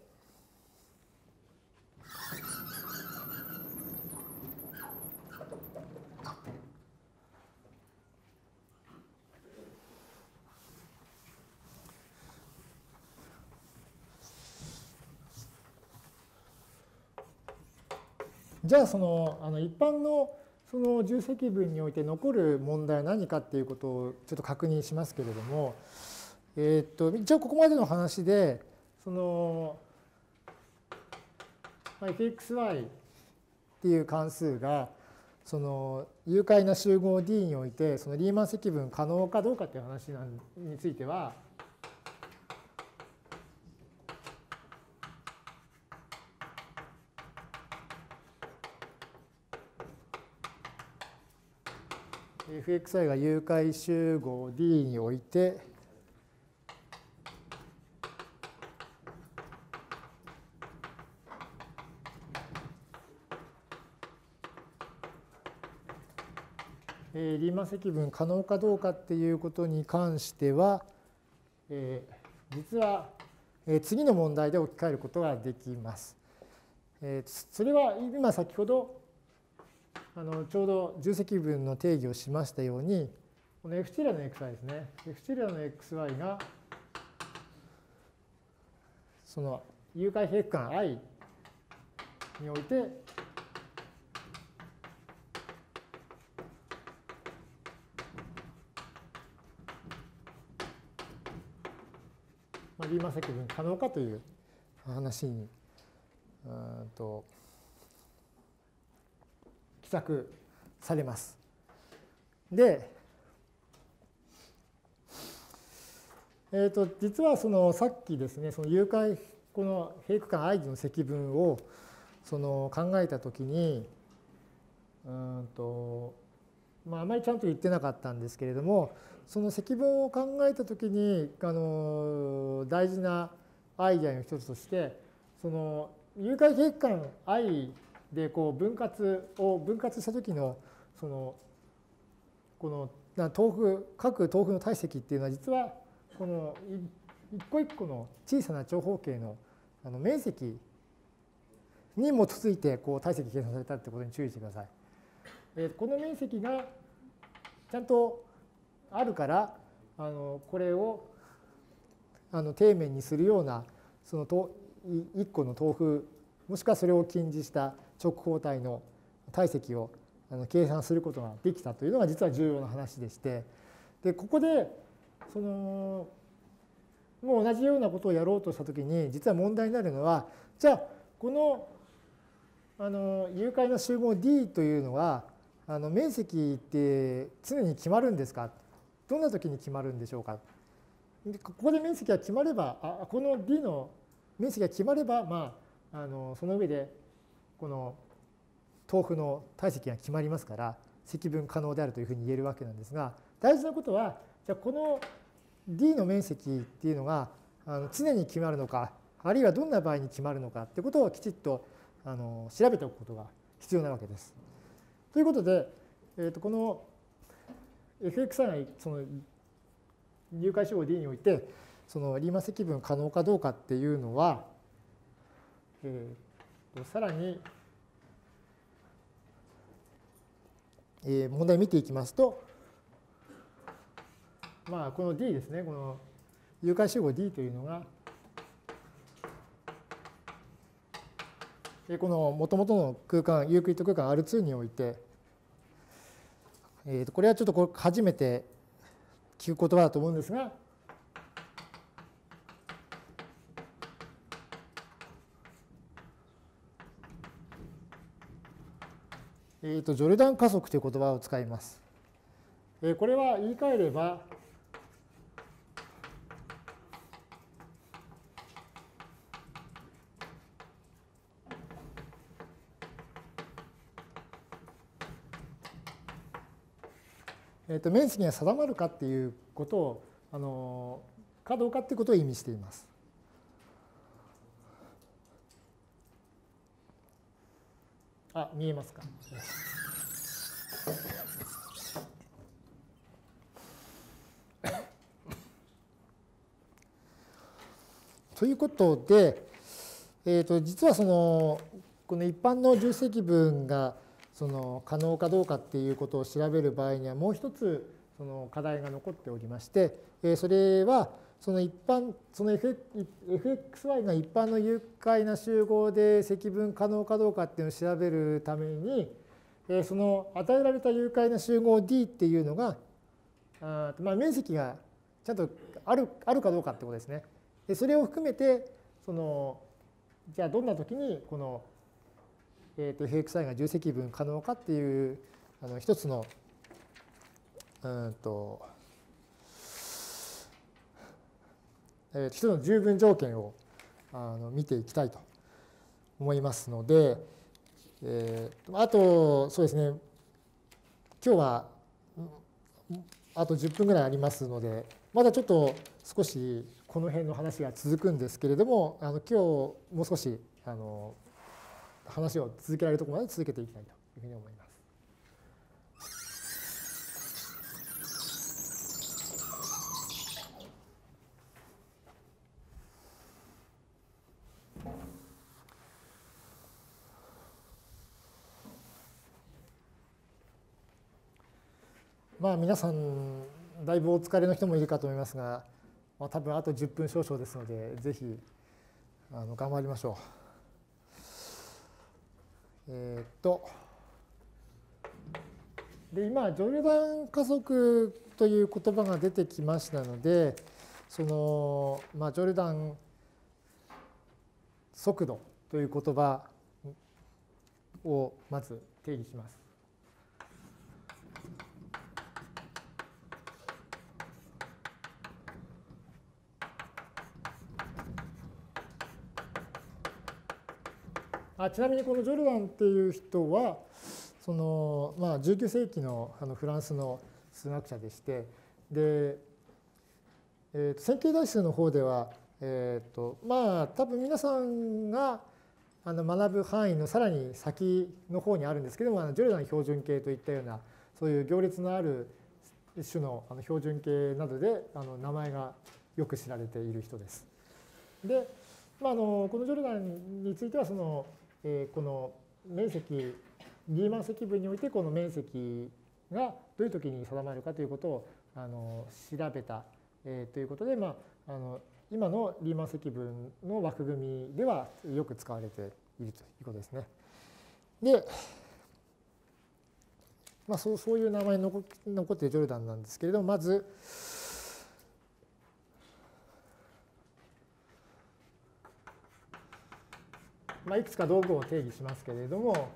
じゃあそのあの一般のその重積分において残る問題は何かっていうことをちょっと確認しますけれども、えっと一応ここまでの話でその エフエックスワイ っていう関数がその有解な集合 D においてそのリーマン積分可能かどうかっていう話については、エフエックスワイ が有解集合 D においてリーマン積分可能かどうかっていうことに関しては、えー、実は次の問題で置き換えることができます。えー、それは今先ほどあのちょうど重積分の定義をしましたように、この F チラの xy ですね。F チラの xy がその有解閉区間 i においてリーマン積分可能かという話にうんと記載されます。で、えー、と実はそのさっきですね、その有解この閉区間 i の積分をその考えたときに、うんとまあ、あまりちゃんと言ってなかったんですけれども、その積分を考えたときにあの大事なアイデアの一つとして、その有解閉区間 i でこう分割を分割したときのそのこの豆腐各豆腐の体積っていうのは実はこの一個一個の小さな長方形のあの面積に基づいてこう体積計算されたってことに注意してください。えこの面積がちゃんとあるからあのこれをあの底面にするようなそのいっこの豆腐もしくはそれを近似した直方体の体積をあの計算することができたというのが実は重要な話でして、でここでそのもう同じようなことをやろうとしたときに実は問題になるのは、じゃあこのあの有解の集合 D というのはあの面積って常に決まるんですか、どんな時に決まるんでしょうか。でここで面積が決まれば、あこの D の面積が決まれば、まあ、あのその上でこの豆腐の体積が決まりますから積分可能であるというふうに言えるわけなんですが、大事なことはじゃあこの D の面積っていうのがあの常に決まるのか、あるいはどんな場合に決まるのかってことをきちっとあの調べておくことが必要なわけです。ということで、えー、とこの エフエックスアイ がその有解集合 D においてそのリーマン積分可能かどうかっていうのは、えー、とさらに、えー、問題を見ていきますと、まあこの D ですね、この有解集合 D というのがこの元々の空間、ユークリッド空間 アールツー において、えー、とこれはちょっとこれ初めて聞く言葉だと思うんですが、えー、とジョルダン加速という言葉を使います。えー、これは言い換えれば、えー、と面積が定まるかっていうことをあのかどうかっていうことを意味しています。あ、見えますか。ということで、えー、と実はそのこの一般の重積分がその可能かどうかっていうことを調べる場合にはもう一つその課題が残っておりまして、それはその一般その エフエックスワイ が一般の有解な集合で積分可能かどうかっていうのを調べるために、その与えられた有解な集合 D っていうのがあまあ面積がちゃんとあるあるかどうかってことですね。でそれを含めてそのじゃあどんな時にこのえー、と エフエックスアイ が重積分可能かっていうあの一つのうんと、えー、一つの十分条件をあの見ていきたいと思いますので、えー、あとそうですね、今日はあとじゅっぷんぐらいありますので、まだちょっと少しこの辺の話が続くんですけれども、あの今日もう少しあの話を続けられるところまで続けていきたいというふうに思います。まあ皆さんだいぶお疲れの人もいるかと思いますが、まあ、多分あとじゅっぷん少々ですので、ぜひあの頑張りましょう。えー、っとで今ジョルダン加速という言葉が出てきましたので、その、まあ、ジョルダン速度という言葉をまず定義します。あちなみにこのジョルダンっていう人はその、まあ、じゅうきゅう世紀のあのフランスの数学者でして、で、えー、と線形代数の方では、えーとまあ、多分皆さんがあの学ぶ範囲のさらに先の方にあるんですけども、あのジョルダン標準形といったようなそういう行列のある種のあの標準形などであの名前がよく知られている人です。で、まあ、あのこのジョルダンについてはその、えー、この面積リーマン積分においてこの面積がどういう時に定まるかということをあの調べた、えー、ということで、まあ、あの今のリーマン積分の枠組みではよく使われているということですね。で、まあ、そうそういう名前に残残っているジョルダンなんですけれども、まずまあ、いくつか道具を定義しますけれども、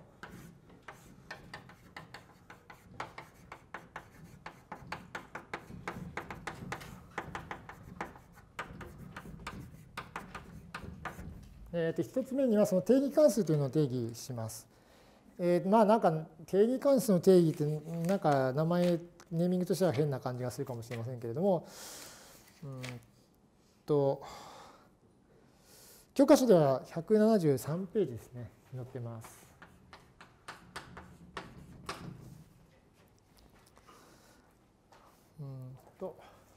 えー、と一つ目にはその定義関数というのを定義します。えー、まあなんか定義関数の定義ってなんか名前ネーミングとしては変な感じがするかもしれませんけれども、うんと教科書ではひゃくななじゅうさんページですね、載ってます。うんと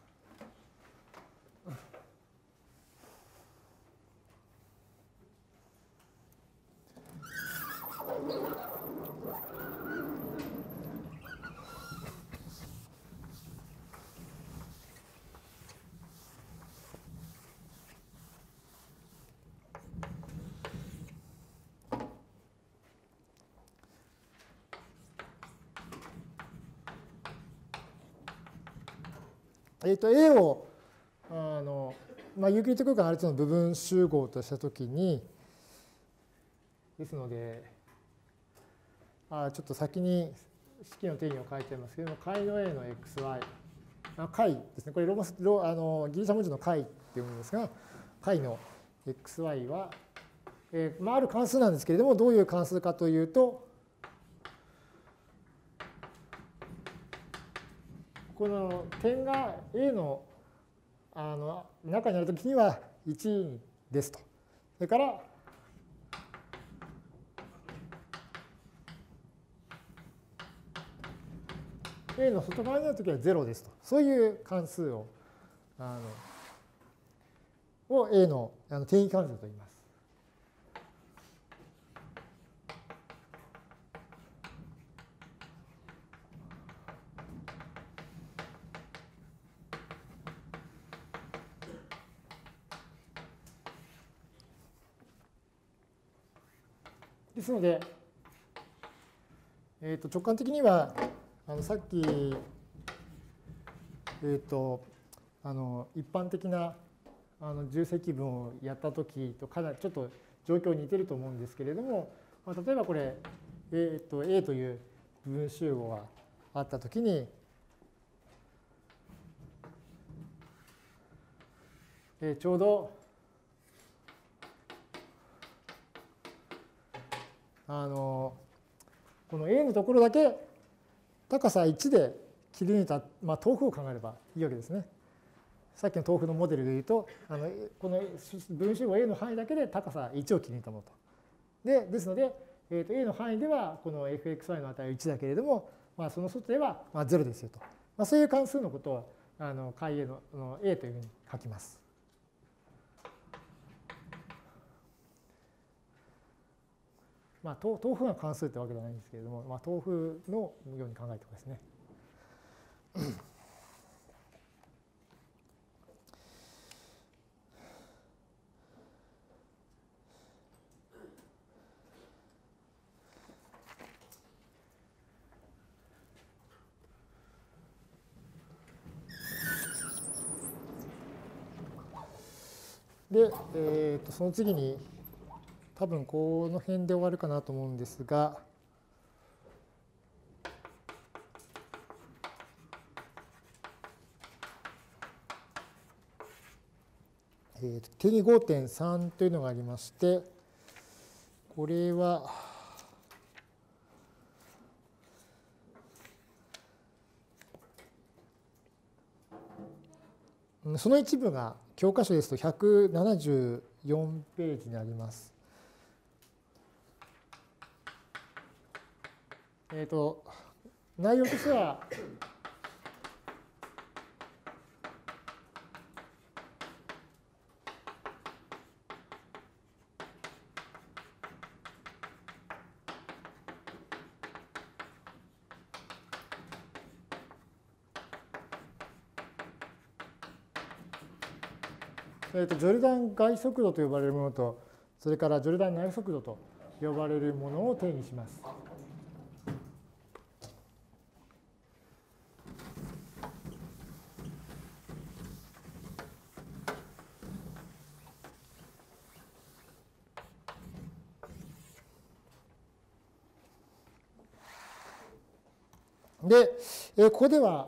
えー、と A をあの、まあ、ユークリッド空間 アールツー の部分集合としたときに、ですので、あちょっと先に式の定義を書いてますけども、解の A の xy、あ解ですね、これローマスロあのギリシャ文字の解って読むんですが、解の xy は、えーまあ、ある関数なんですけれども、どういう関数かというと、この点が A の、あの中にあるときにはいちですと。それから、A の外側にあるときはゼロですと。そういう関数を、あのを A のあの定義関数と言います。ですので、えー、と直感的にはあのさっき、えー、とあの一般的なあの重積分をやったときとかなりちょっと状況に似てると思うんですけれども、まあ、例えばこれ、えー、と A という部分集合があったときに、えー、ちょうどあのこの A のところだけ高さいちで切り抜いた、まあ、豆腐を考えればいいわけですね。さっきの豆腐のモデルでいうと、あのこの部分集合 A の範囲だけで高さいちを切り抜いたものと。でですので、えー、と A の範囲ではこの エフエックスワイ の値はいちだけれども、まあ、その外ではまあゼロですよと。まあ、そういう関数のことをあの解 A のの A というふうに書きます。まあ、豆腐が関数ってわけではないんですけれども、まあ、豆腐のように考えておくですね。で、えー、とその次に多分この辺で終わるかなと思うんですが、えー、定義 ごてんさん というのがありまして、これはその一部が教科書ですとひゃくななじゅうよんページにあります。えっと、内容としては、えー、とジョルダン外速度と呼ばれるものと、それからジョルダン内速度と呼ばれるものを定義します。で、えー、ここでは、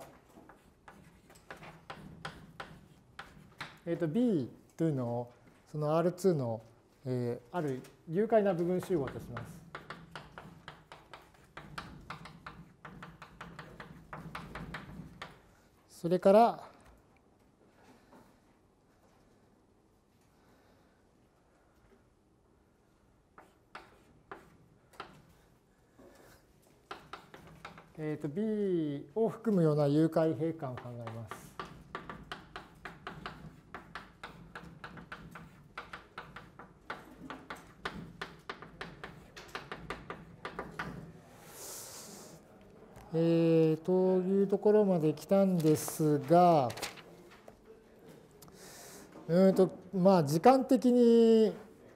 えー、と B というのをその アールツー の、えー、ある有解な部分集合とします。それから、えー、と B を含むような有解閉環を考えます。えー、というところまで来たんですが、うんとまあ時間的に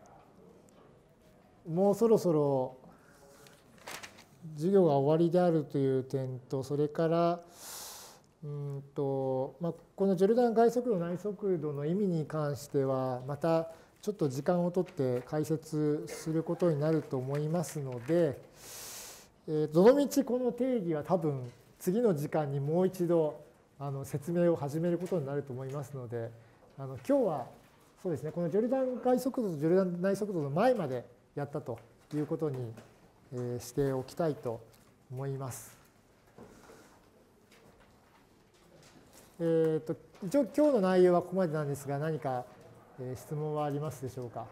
もうそろそろ授業が終わりであるという点と、それからうんと、まあ、このジョルダン外速度内速度の意味に関してはまたちょっと時間をとって解説することになると思いますので、えー、どのみちこの定義は多分次の時間にもう一度あの説明を始めることになると思いますので、あの今日はそうですね、このジョルダン外速度とジョルダン内速度の前までやったということにしておきたいと思います。えー、と一応今日の内容はここまでなんですが、何か質問はありますでしょうか。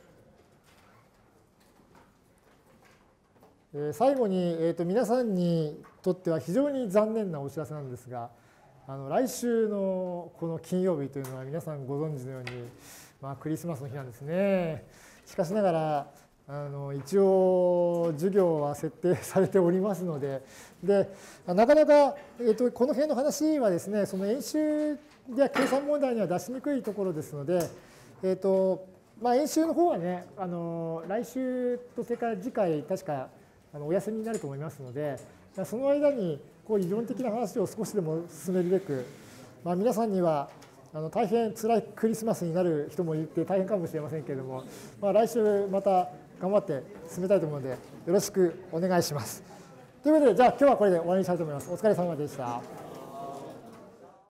最後に、えー、と皆さんにとっては非常に残念なお知らせなんですが、あの来週のこの金曜日というのは皆さんご存知のように、まあ、クリスマスの日なんですね。しかしながらあの一応授業は設定されておりますので、でなかなか、えー、とこの辺の話はですね、その演習や計算問題には出しにくいところですので、えーとまあ、演習の方はね、あの来週とそれから次回確かあのお休みになると思いますので、その間にこう理論的な話を少しでも進めるべく、まあ、皆さんにはあの大変辛いクリスマスになる人もいて大変かもしれませんけれども、まあ、来週また頑張って進めたいと思うのでよろしくお願いします。 ということで、じゃあ今日はこれで終わりにしたいと思います。お疲れ様でした。